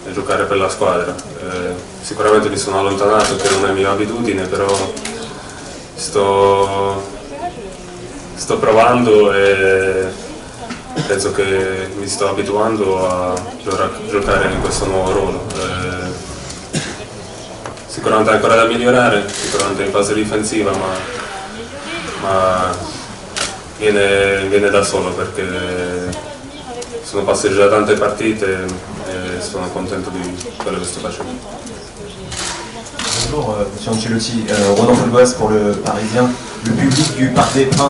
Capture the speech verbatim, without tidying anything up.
e giocare per la squadra. Eh, sicuramente mi sono allontanato, che non è mia abitudine, però sto, sto provando e penso che mi sto abituando a giocare in questo nuovo ruolo. Eh, sicuramente ancora da migliorare, sicuramente in fase difensiva, ma, ma viene, viene da solo, perché sono passate già tante partite e sono contento di quello che sto facendo. Bonjour, euh, Monsieur Ancelotti, euh, Ronan Folgoas pour le Parisien. Le public du Parc des Princes